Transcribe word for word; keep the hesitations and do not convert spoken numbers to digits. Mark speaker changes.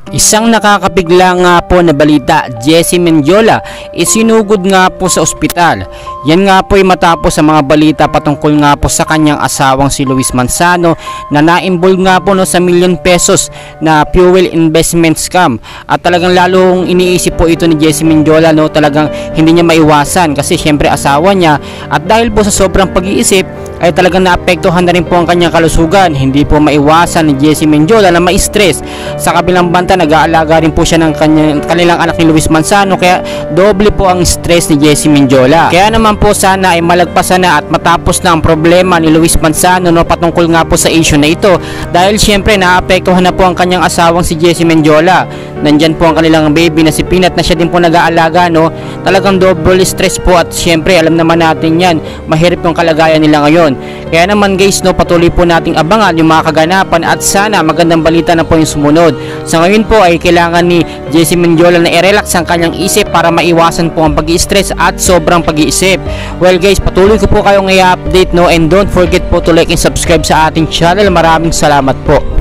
Speaker 1: Isang nakakabigla nga po na balita, Jessie Mendiola isinugod nga po sa ospital. Yan nga po ay matapos sa mga balita patungkol nga po sa kanyang asawang si Luis Manzano na na-involve nga po no, sa million pesos na fuel investment scam. At talagang lalong iniisip po ito ni Jessie Mendiola, no, talagang hindi niya maiwasan kasi syempre asawa niya, at dahil po sa sobrang pag-iisip ay talagang naapektuhan na rin po ang kanyang kalusugan. Hindi po maiwasan ni Jessie Mendiola na ma-stress. Sa kabilang banda, nag-aalaga rin po siya ng kanyang, kanilang anak ni Luis Manzano, kaya doble po ang stress ni Jessie Mendiola. Kaya naman po sana ay malagpasan na at matapos na ang problema ni Luis Manzano, no, patungkol nga po sa issue na ito, dahil syempre naapektuhan na po ang kanyang asawang si Jessie Mendiola. Nandyan po ang kanilang baby na si Pinat na siya din po nag-aalaga, no. Talagang double stress po, at syempre alam naman natin yan, mahirap yung kalagayan nila ngayon. Kaya naman guys, no, patuloy po nating abangan yung mga kaganapan at sana magandang balita na po yung sumunod. Sa ngayon po ay kailangan ni Jessie Mendiola na i-relax ang kanyang isip para maiwasan po ang pag-i-stress at sobrang pag-iisip. Well guys, patuloy ko po kayong i-update, no, and don't forget po to like and subscribe sa ating channel. Maraming salamat po.